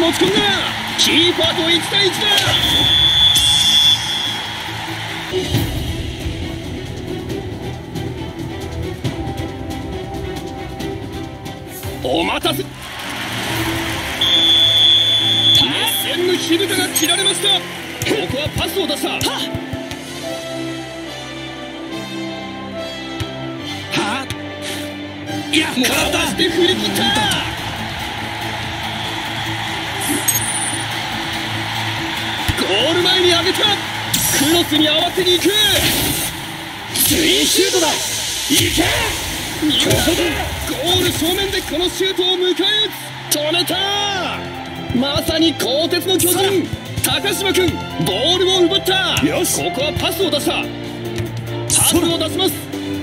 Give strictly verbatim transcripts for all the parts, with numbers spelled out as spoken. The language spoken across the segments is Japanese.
持ち込んだ。キーパーといち対いちだ。お待たせ。熱戦の火蓋が切られました。ここはパスを出した。はっ、いや、かわして振り切った。ゴール前に上げた。クロスに合わせに行く。スリーシュートだ。いけ。ここだ。ゴール正面でこのシュートを迎え撃つ。止めた。まさに鋼鉄の巨人高島君、ボールを奪った。よし、ここはパスを出した。パスを出します。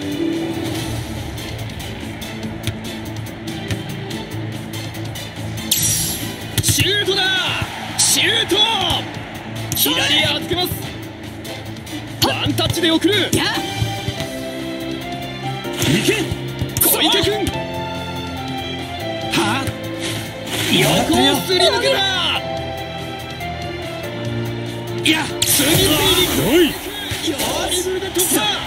シュートだ。シュート。左へ預けます。ワンタッチで送る。いけ小池君。はっ、横をすり抜けた。いや、次々にドリブルで突破。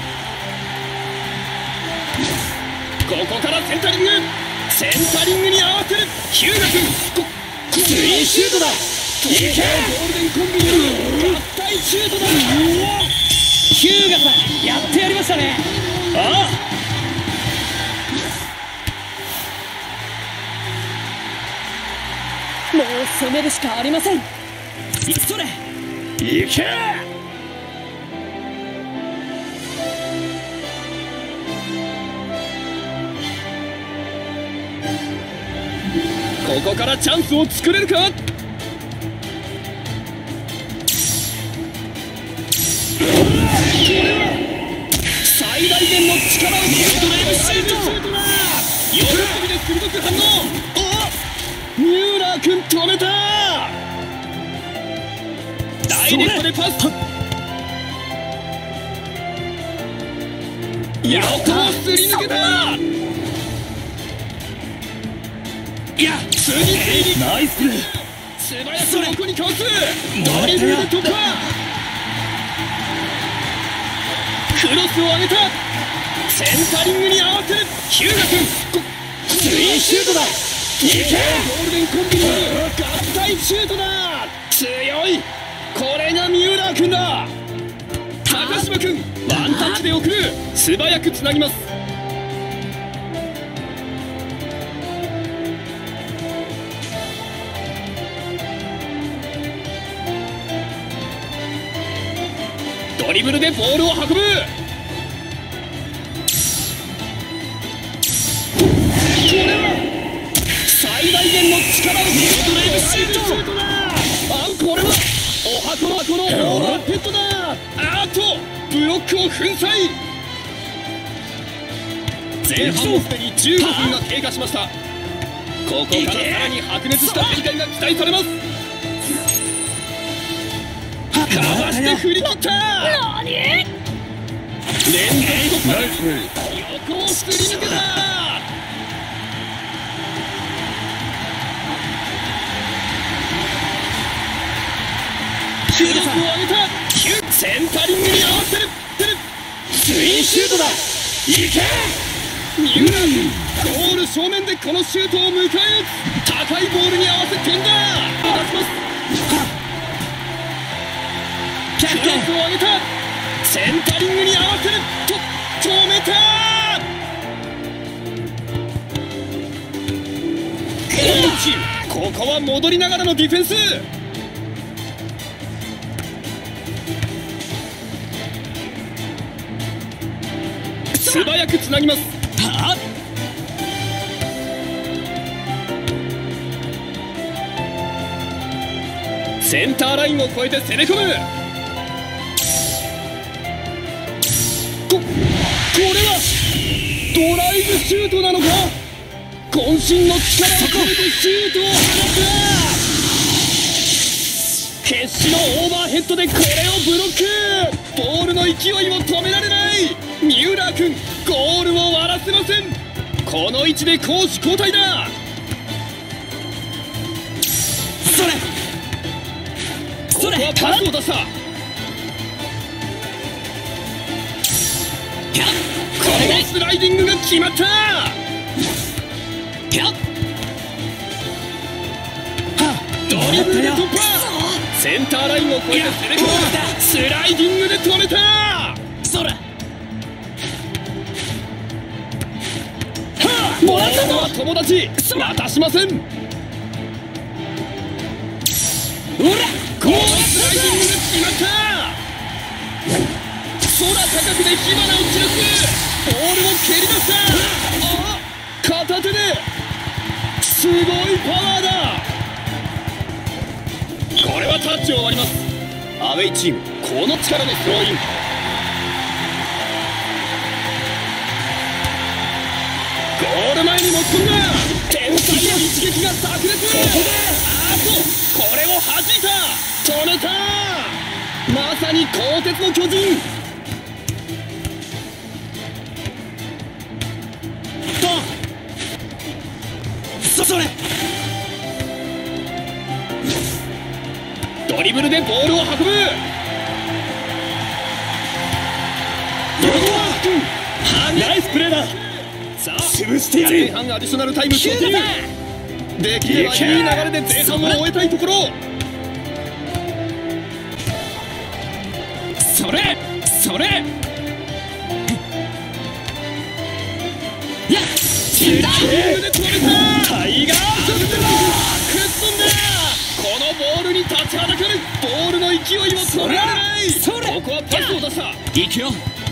ここからセンタリング。センタリングに合わせる。日向君、スリーシュートだ。いけ。ゴールデンコンビニ合体シュートだ。日向さん、やってやりましたね。ああ、もう攻めるしかありません。それ、いけ。ここからチャンスを作れるか。最大限の力を見せドライブシュート。喜びで鋭く反応。お、三浦君止めた。ダイレクトでパス。横をすり抜けた。いや、次々にナイスプレー。素早く横にかわす。ドリブルで突破。クロスを上げた。センタリングに合わせる。日向君、スリーシュートだ。いけ。ゴールデンコンビニ合体シュートだ。強い。これが三浦君だ。高島君、ワンタッチで送る。素早くつなぎます。ドリブルでボールを運ぶ。これは最大限の力を見せドライブシュートだ。あ、これはお箱の箱のオーバーヘッドだ。あーっと、ブロックを粉砕。前半もすでにじゅうごふんが経過しました。ここからさらに白熱した展開が期待されます。かわして振り切った。何？連続突破。横をすり抜けた。クロスを上げた。センタリングに合わせる。スリーシュートだ。いけ。三浦君、ゴール正面でこのシュートを迎え撃つ。高いボールに合わせ点だ。出します。クロスを上げた。センタリングに合わせる。と止めた。ここは戻りながらのディフェンス。素早くつなぎます。はっ、センターラインを越えて攻め込む。こ、これはドライブシュートなのか。渾身の力を込めてシュートを放つ。決死のオーバーヘッドでこれをブロック。ボールの勢いを止められない。三浦君、ゴールを割らせません。この位置で攻守交代だ。それ、 こはパスを出した。このスライディングが決まった。ドリブルで突破。センターラインを越えて攻め込む。スライディングで止めた。そらもらったのは友達。渡しません。ほらこのスライディングが決まった。空高くで火花を散らす。ボールを蹴り出した。あ片手ですごいパワーだ。これはタッチを割ります。アウェイチームこの力のスローイン。ゴール前に持ち込んだ。天才の一撃が炸裂。ここであっとこれを弾いた。止めた。まさに鋼鉄の巨人。とそれドリブルでボールを運ぶ。ナイスプレーだ。さあ潰してやる。前半アディショナルタイム突入。できればいい流れで前半を終えたいところ。それそれやっスライディングで止めた。タイガースクッソンだ。このボールに立ちはだかる。ボールの勢いを止められない。ここはパスを出した。いくよ。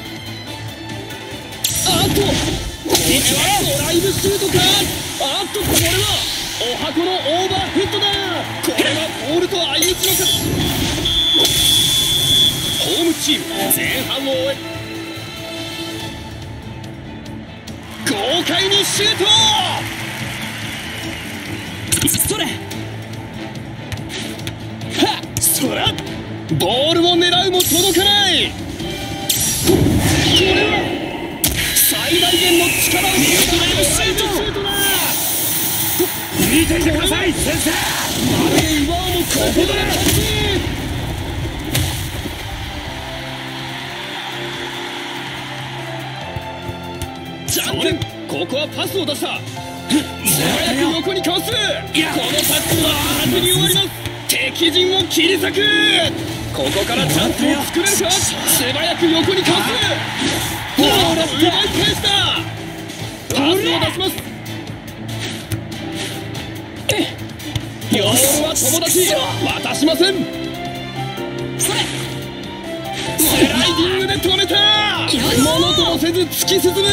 あっとこれはドライブシュートか。あっとこれはお箱のオーバーヘッドだ。これはボールと相打ちのか。ホームチーム前半を終え豪快にシュート。それはっそらボールを狙うも届かない。これは最大限の力を見せるシュートだ。見ていてください先生。まるで岩尾もここでジャンプ。ここはパスを出した。素早く横にかわす。このタックルは空手に終わります。敵陣を切り裂く。ここからチャンスを作れるか。素早く横にかわす。ボールを奪い返した。パスを出します。ボールは友達。渡しません。それスライディングで止めた。ものともせず突き進む。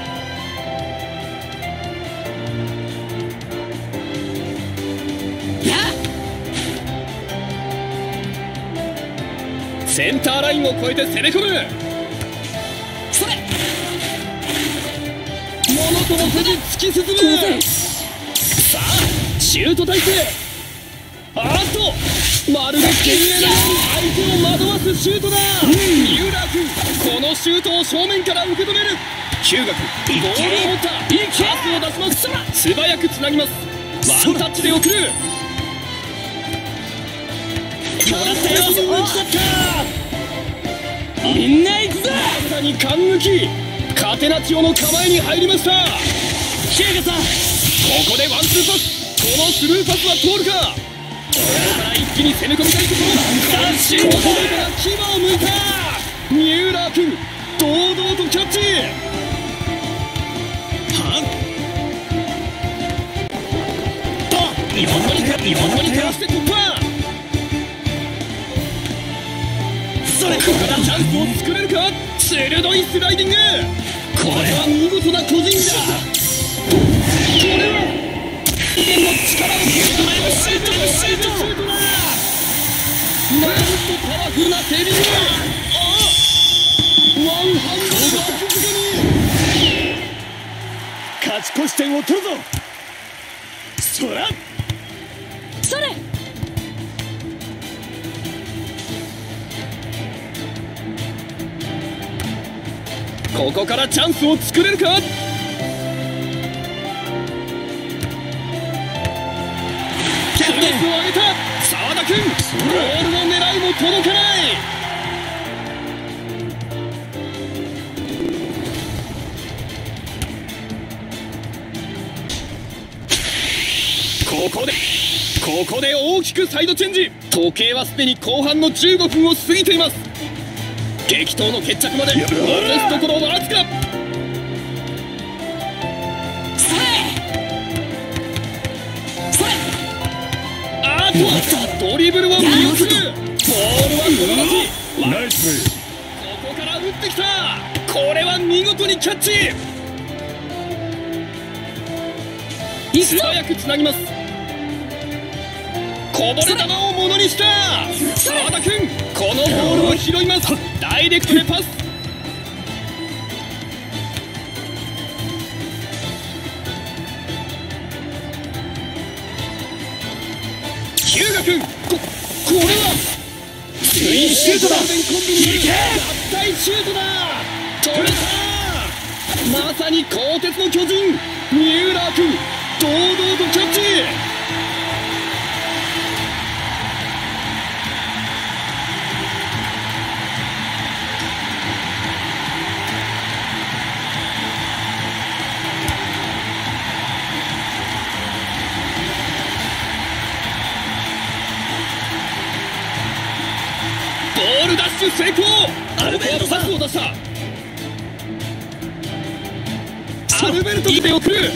センターラインを越えて攻め込む。それものともせず突き進む。さあシュート体勢。あっとまるで剣のように相手を惑わすシュートだ。三浦君このシュートを正面から受け止める。日向君ボールを持った。パスを出します。素早くつなぎます。ワンタッチで送る。もらったよ。打ち取った。みんな行くぞ。まさに感抜き。カテナチオの構えに入りました。日向さんここでワンツーパス。このスルーパスは通るか。ここから一気に攻め込みたいところ。さあシュートから牙を向いた。三浦君堂々とキャッチ。はっと日本語にか日本語にかわして突破。それここからチャンスを作れるか。鋭いスライディング。これは見事な個人だ。これは人間の力を受け止めるシュートだ。シュートシュートだ。なんとパワフルなセービング。ああワンハンドバック付けに勝ち越し点を取るぞ。そらそれここからチャンスを作れるか。クロスを上げた。澤田君ボールを狙うもも届かない。ここでここで大きくサイドチェンジ。時計はすでに後半のじゅうごふんを過ぎています。激闘の決着まで残すところわずか。あとドリブルを見送る。ボールは転がし、ナイス。ここから打ってきた。これは見事にキャッチ。素早くつなぎます。こぼれ球をものにした。澤田君、このボールを拾います。ダイレクトでパス。日向君、ここれはツインシュートだ。合体シュートだ。取れた。まさに鋼鉄の巨人三浦君、堂々とキャッチ。ボールダッシュ成功。アルベルトパスを出した。アルベルトで送る。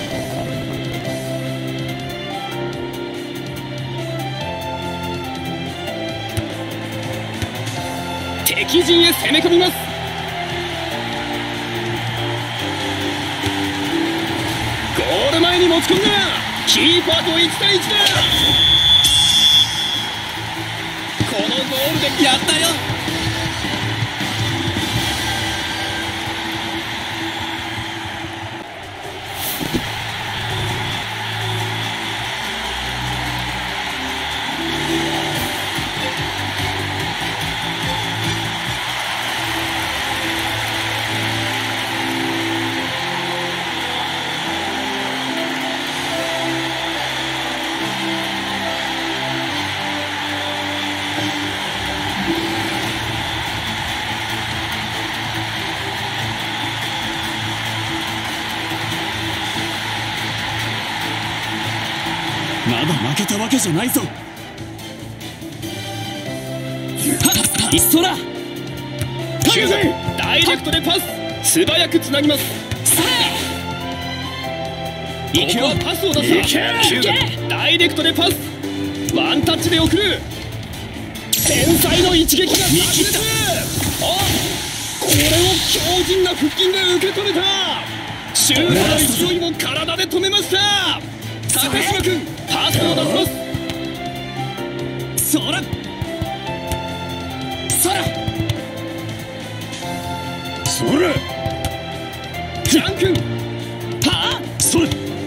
敵陣へ攻め込みます。ゴール前に持ち込んだ。キーパーといちたいいちだ。このゴールでやったよ。 まだ負けたわけじゃないぞ。 イッソラヒューガダイレクトでパス。素早くつなぎます。ここはパスを出した。ヒューガダイレクトでパス。ワンタッチで送る。天才の一撃が見切った。あ、これを強靭な腹筋で受け止めた。シュートの勢いも体で止めました。高島君、パスを出します。そらそらそらジャン君、はあ、それ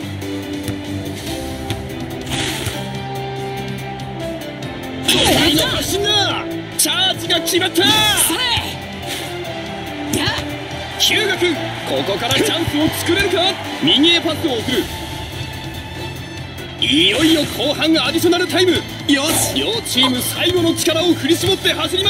得意の発進だ。チャージが決まった。それ日向君、ここからチャンスを作れるか。右へパスを送る。いよいよ後半アディショナルタイム。よし、両チーム最後の力を振り絞って走ります。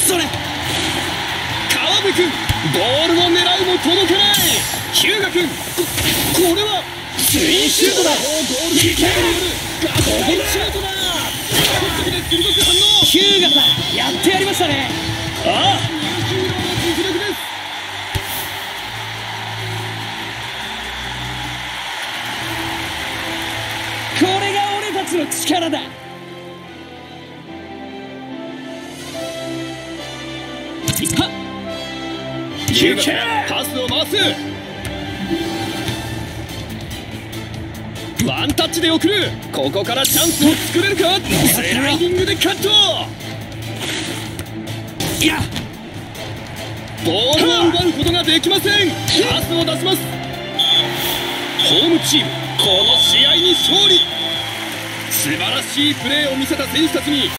それ川辺君、ボールを狙うも届かない。日向君、ここれはツインシュートだ。ゴールいける。ガッタイシュートだ。鋭く反応。 日向さん、やってやりましたね。 ああ、ヒーローの実力です。 これが俺たちの力だ。 ヒューガパスを回す。ワンタッチで送る。ここからチャンスを作れるか。スライディングでカット。いや、ボールを奪うことができません。パスを出します。ホームチーム、この試合に勝利。素晴らしいプレーを見せた選手たちに